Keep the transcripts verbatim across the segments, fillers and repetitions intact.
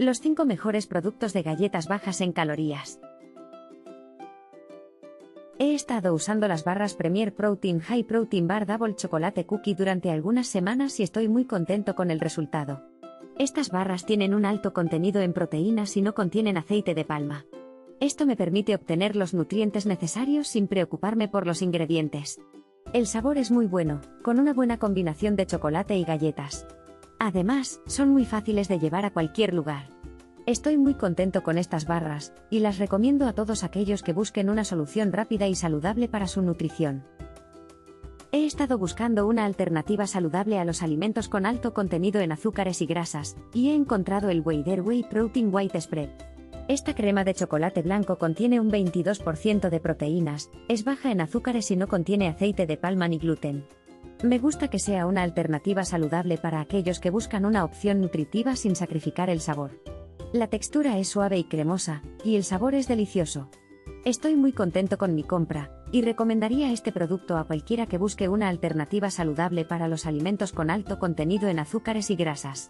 Los cinco mejores productos de galletas bajas en calorías. He estado usando las barras Premier Protein High Protein Bar Double Chocolate Cookie durante algunas semanas y estoy muy contento con el resultado. Estas barras tienen un alto contenido en proteínas y no contienen aceite de palma. Esto me permite obtener los nutrientes necesarios sin preocuparme por los ingredientes. El sabor es muy bueno, con una buena combinación de chocolate y galletas. Además, son muy fáciles de llevar a cualquier lugar. Estoy muy contento con estas barras, y las recomiendo a todos aquellos que busquen una solución rápida y saludable para su nutrición. He estado buscando una alternativa saludable a los alimentos con alto contenido en azúcares y grasas, y he encontrado el Weider Whey Protein White Spread. Esta crema de chocolate blanco contiene un veintidós por ciento de proteínas, es baja en azúcares y no contiene aceite de palma ni gluten. Me gusta que sea una alternativa saludable para aquellos que buscan una opción nutritiva sin sacrificar el sabor. La textura es suave y cremosa, y el sabor es delicioso. Estoy muy contento con mi compra, y recomendaría este producto a cualquiera que busque una alternativa saludable para los alimentos con alto contenido en azúcares y grasas.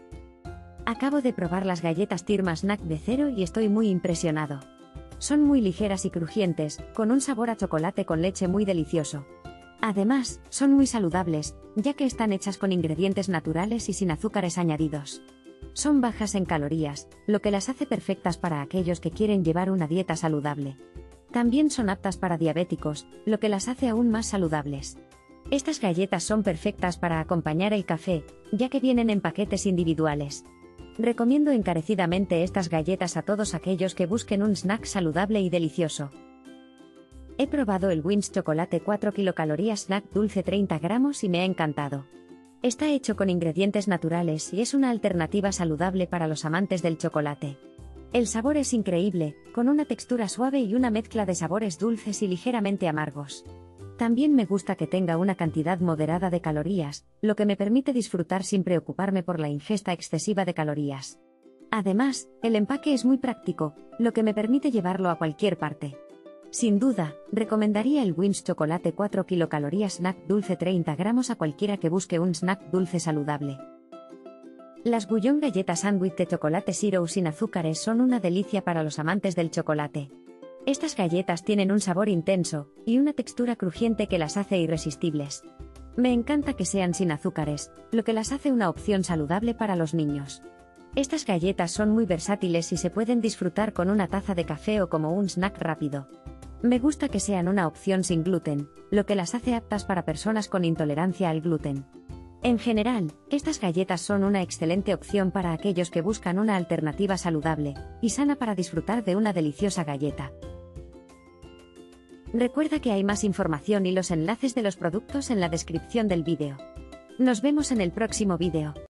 Acabo de probar las galletas Tirma Snack de cero y estoy muy impresionado. Son muy ligeras y crujientes, con un sabor a chocolate con leche muy delicioso. Además, son muy saludables, ya que están hechas con ingredientes naturales y sin azúcares añadidos. Son bajas en calorías, lo que las hace perfectas para aquellos que quieren llevar una dieta saludable. También son aptas para diabéticos, lo que las hace aún más saludables. Estas galletas son perfectas para acompañar el café, ya que vienen en paquetes individuales. Recomiendo encarecidamente estas galletas a todos aquellos que busquen un snack saludable y delicioso. He probado el Wins Chocolate cuatro kilocalorías Snack Dulce treinta gramos y me ha encantado. Está hecho con ingredientes naturales y es una alternativa saludable para los amantes del chocolate. El sabor es increíble, con una textura suave y una mezcla de sabores dulces y ligeramente amargos. También me gusta que tenga una cantidad moderada de calorías, lo que me permite disfrutar sin preocuparme por la ingesta excesiva de calorías. Además, el empaque es muy práctico, lo que me permite llevarlo a cualquier parte. Sin duda, recomendaría el Wins Chocolate cuatro kilocalorías Snack Dulce treinta gramos a cualquiera que busque un snack dulce saludable. Las Gullón Galletas Sandwich de chocolate zero sin azúcares son una delicia para los amantes del chocolate. Estas galletas tienen un sabor intenso y una textura crujiente que las hace irresistibles. Me encanta que sean sin azúcares, lo que las hace una opción saludable para los niños. Estas galletas son muy versátiles y se pueden disfrutar con una taza de café o como un snack rápido. Me gusta que sean una opción sin gluten, lo que las hace aptas para personas con intolerancia al gluten. En general, estas galletas son una excelente opción para aquellos que buscan una alternativa saludable y sana para disfrutar de una deliciosa galleta. Recuerda que hay más información y los enlaces de los productos en la descripción del vídeo. Nos vemos en el próximo vídeo.